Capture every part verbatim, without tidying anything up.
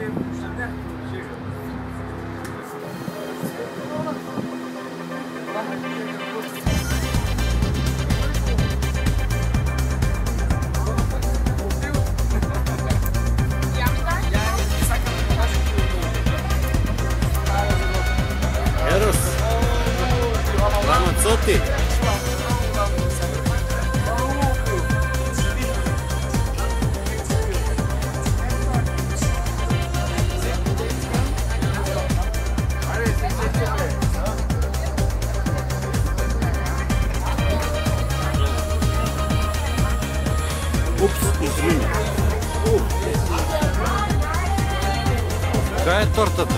Eros, Ramazzotti. Ups, извини. Какая торта-то?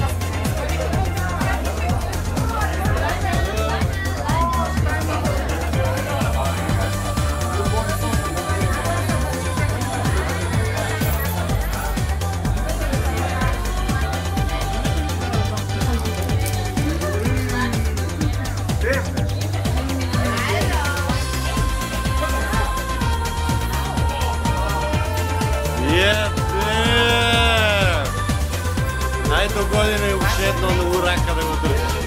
Najdo godine još jedno u raka da ga drži.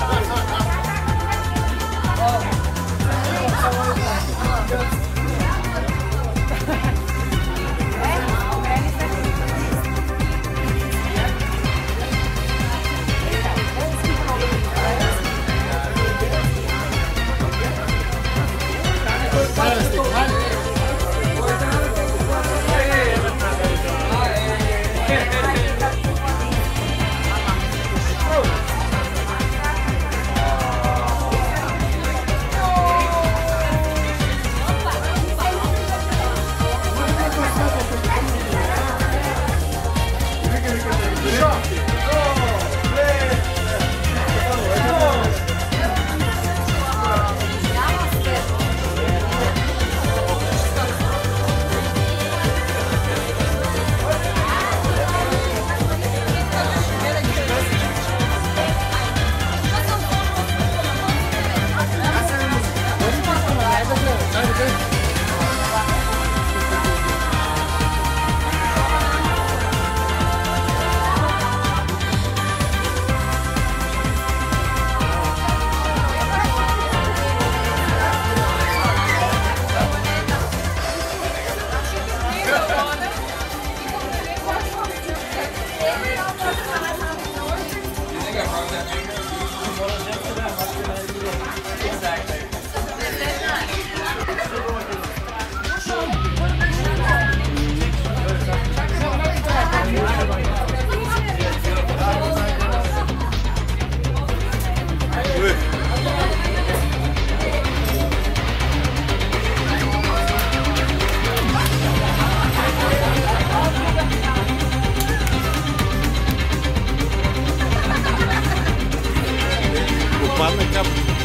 Ладно, кап.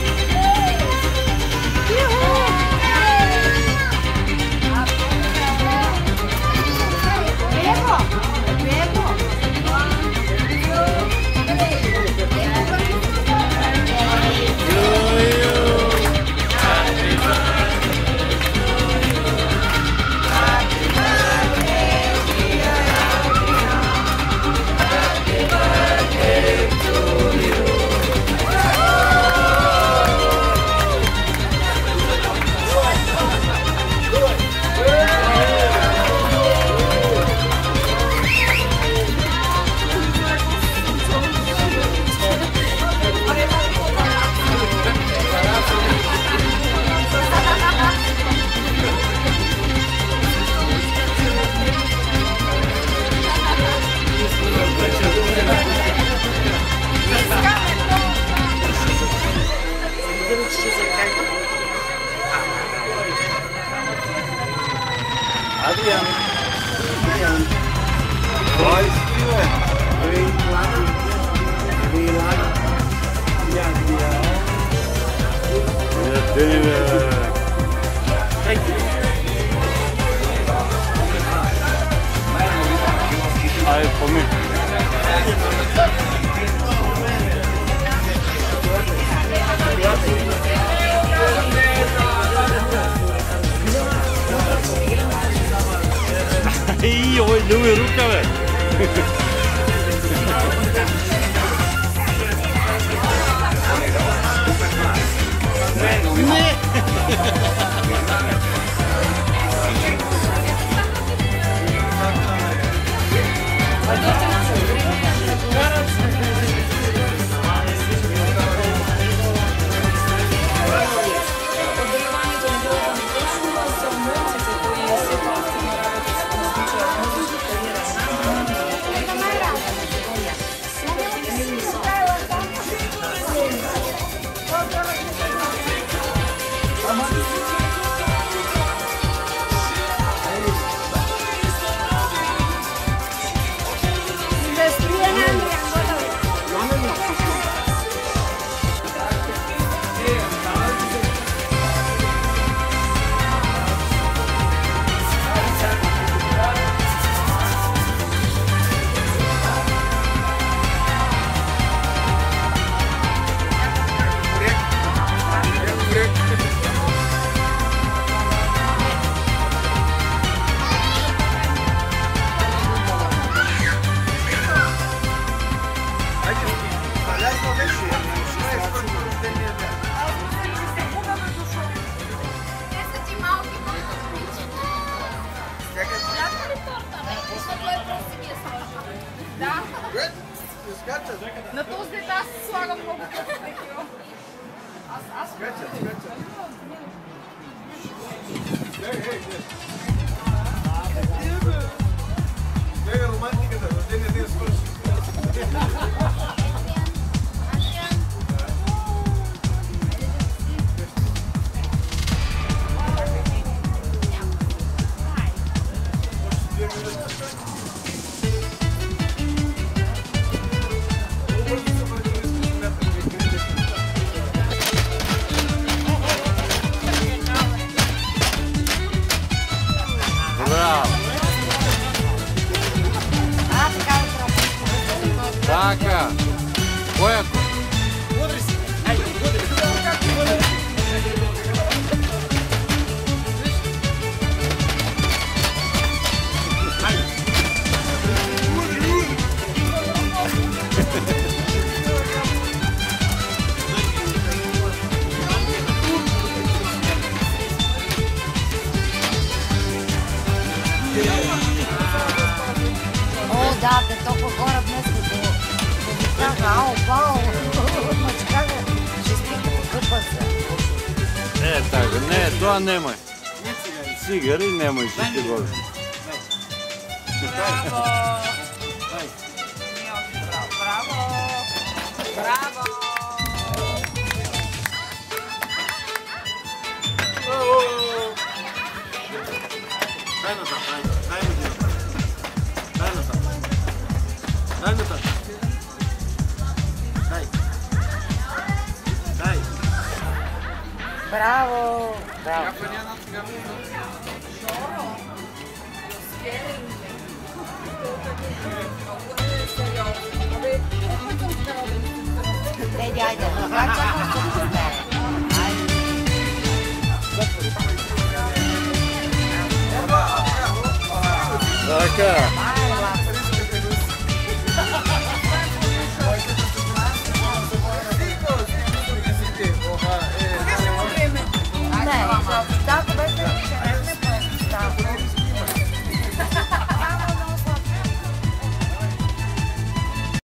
Adrian. Adrian. Boys. Green flag. Green flag. Yeah, yeah. Thank you. I for me. Ej, oj, ljube rukave. На този дете аз слагам много такива. Аз, аз... Скачат, скачат. Бега романтиката, рождения ден свърши. Браво! Така! Кояко? Мудри си! Айде, мудри! О, да, те толкова хора днес да ви кажа, ау, бау, ма че кажа, ще стигне, къпа се. Е, така, не, това немай. Цигари немай, ще ти го. Браво! Браво! Браво! Дай назад, дай, дай ми ги назад. Дай назад. Дай назад. Дай. Дай. Браво! Браво! Деди, айде, това чакам тук за тебе. Така!